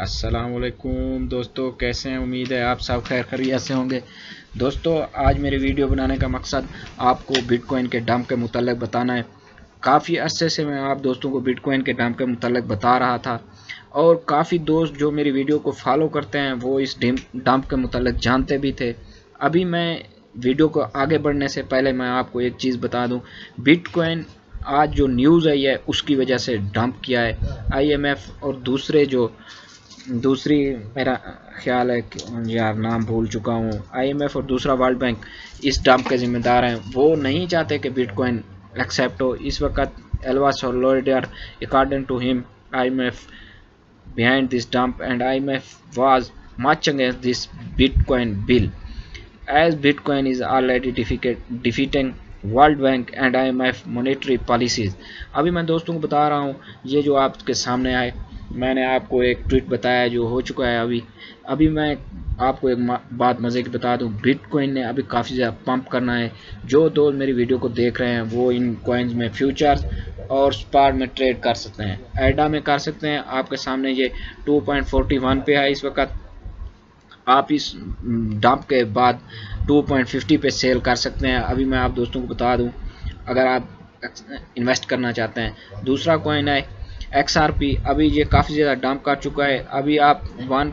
अस्सलामुअलैकुम दोस्तों, कैसे हैं? उम्मीद है आप सब खैर खैरियत से होंगे। दोस्तों, आज मेरे वीडियो बनाने का मकसद आपको बिटकॉइन के डंप के मुतालिक बताना है। काफ़ी अरसे से मैं आप दोस्तों को बिटकॉइन के डंप के मुतालिक बता रहा था और काफ़ी दोस्त जो मेरी वीडियो को फॉलो करते हैं वो इस डंप के मुतालिक जानते भी थे। अभी मैं वीडियो को आगे बढ़ने से पहले मैं आपको एक चीज़ बता दूं, बिटकॉइन आज जो न्यूज़ आई है उसकी वजह से डंप किया है। आईएमएफ और दूसरी मेरा ख्याल है कि यार नाम भूल चुका हूँ, आईएमएफ और दूसरा वर्ल्ड बैंक इस डंप के जिम्मेदार हैं। वो नहीं चाहते कि बिटकॉइन एक्सेप्ट हो। इस वक्त El Salvador according to him IMF behind this dump, and IMF was much against this Bitcoin bill, as Bitcoin is already defeating World Bank and IMF monetary policies। अभी मैं दोस्तों को बता रहा हूँ, ये जो आपके सामने आए, मैंने आपको एक ट्वीट बताया जो हो चुका है। अभी मैं आपको एक बात मज़े की बता दूं, बिटकॉइन ने अभी काफ़ी ज़्यादा पंप करना है। जो दोस्त मेरी वीडियो को देख रहे हैं वो इन कॉइन्स में फ्यूचर्स और स्पॉट में ट्रेड कर सकते हैं, एडा में कर सकते हैं। आपके सामने ये 2.41 पे है इस वक्त। आप इस डंप के बाद 2.50 पे सेल कर सकते हैं। अभी मैं आप दोस्तों को बता दूं, अगर आप इन्वेस्ट करना चाहते हैं। दूसरा कॉइन है XRP। अभी ये काफ़ी ज़्यादा डंप कर चुका है। अभी आप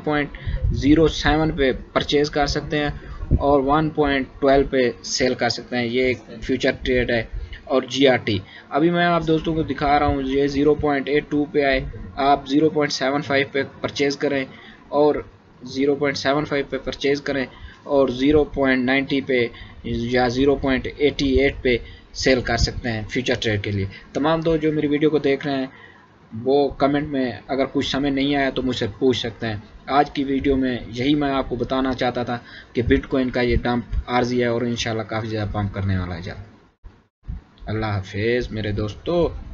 1.07 पे परचेज कर सकते हैं और 1.12 पे सेल कर सकते हैं। ये एक फ्यूचर ट्रेड है। और GRT अभी मैं आप दोस्तों को दिखा रहा हूँ, ये 0.82 पे आए। आप 0.75 पे परचेज करें और 0.75 पे परचेज करें और 0.90 पे या 0.88 पे सेल कर सकते हैं फ्यूचर ट्रेड के लिए। तमाम दोस्त जो मेरी वीडियो को देख रहे हैं वो कमेंट में अगर कुछ समझ नहीं आया तो मुझसे पूछ सकते हैं। आज की वीडियो में यही मैं आपको बताना चाहता था कि बिटकॉइन का ये डंप आर्जी है और इंशाल्लाह काफ़ी ज़्यादा पंप करने वाला है। अल्लाह हाफिज़ मेरे दोस्तों।